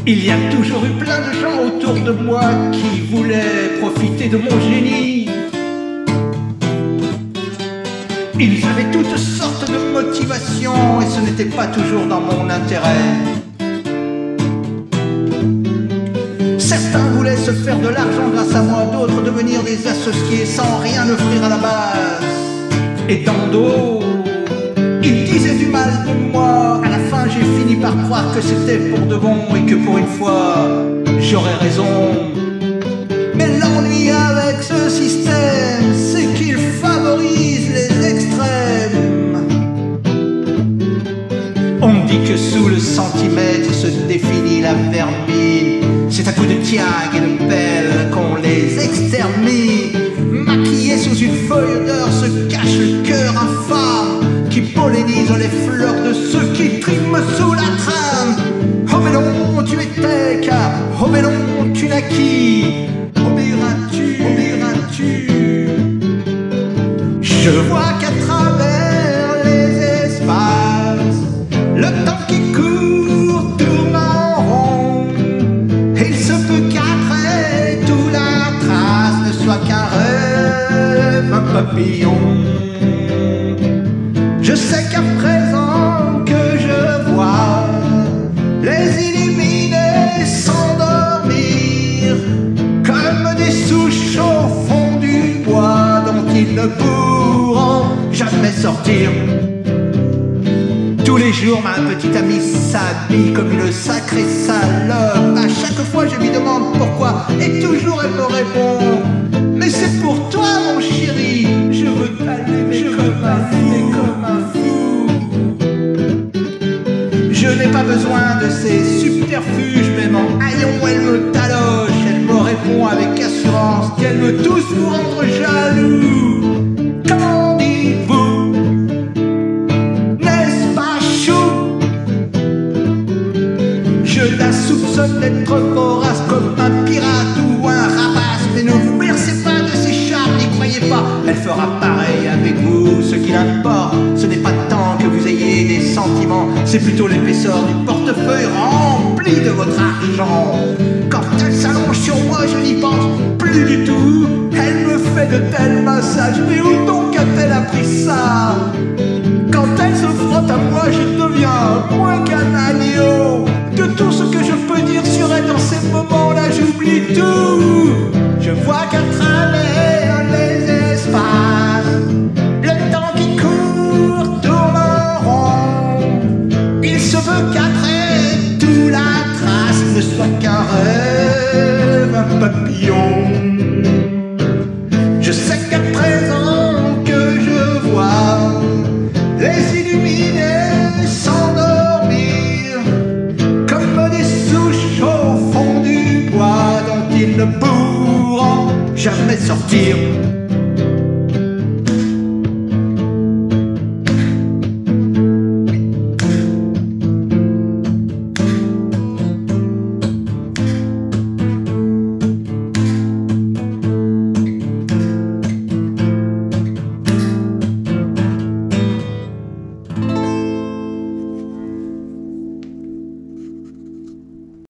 Il y a toujours eu plein de gens autour de moi qui voulaient profiter de mon génie. Ils avaient toutes sortes de motivations et ce n'était pas toujours dans mon intérêt. Certains voulaient se faire de l'argent grâce à moi, d'autres devenir des associés sans rien offrir à la base. Et dans d'autres, ils disaient du mal de moi. À la fin, j'ai fini par croire que c'était pour de bon et que pour une fois, j'aurais raison. Mais l'ennui avec ce système, c'est qu'il favorise les extrêmes. On me dit que sous le centimètre se définit la vermine. C'est à coups de tiag et de pelle qu'on les extermine. Maquillés sous une feuille d'or se cache le cœur infâme qui pollinise les fleurs de ceux qui triment sous la trame. Oh mais non, tu étais car, oh mais non, tu naquis. Obéiras-tu, obéiras-tu. Je vois qu'à travers les espaces, le temps qui court tourne en rond. Et il se peut qu'après tout la trace ne soit qu'un rêve, un papillon. Je sais qu'à présent que je vois les illuminés s'endormir comme des souches au fond du bois dont ils ne pourront jamais sortir. Tous les jours ma petite amie s'habille comme une sacrée salope. À chaque fois je lui demande pourquoi et toujours elle me répond: mais c'est pour toi mon chéri, je veux t'allumer, je veux m'allumer comme un fou. Je n'ai pas besoin de ces subterfuges, même en haillons elle me taloche. Elle me répond avec assurance qu'elle veut tous vous rendre jaloux. Qu'en dites-vous? N'est-ce pas chou? Je la soupçonne d'être vorace comme un pirate ou un rapace. Mais ne vous bercez pas de ses charmes, n'y croyez pas, elle fera pareil avec vous. Ce qui l'importe, ce n'est pas tant que vous ayez des sentiments, c'est plutôt l'épaisseur du portefeuille rempli de votre argent. Quand elle s'allonge sur moi, je n'y pense plus du tout. Elle me fait de tels massages, mais où donc a-t-elle appris ça? Quand elle se frotte à moi, je deviens moins qu'un agneau. De tout ce que je peux dire sur elle dans ces moments-là, j'oublie tout. Je vois qu'à travers les espaces, le temps qui court tourne en rond. Il se veut qu'après tout la trace ne soit qu'un rêve, un papillon. Je sais qu'à présent que je vois les illuminés s'endormir comme des souches au fond du bois dont ils ne pourront jamais sortir.